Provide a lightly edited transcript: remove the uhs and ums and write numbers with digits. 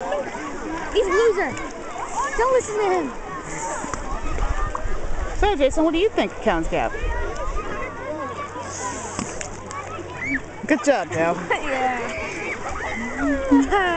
He's a loser. Don't listen to him. So, Jason, what do you think of Cowans Gap? Good job, Joe. Yeah.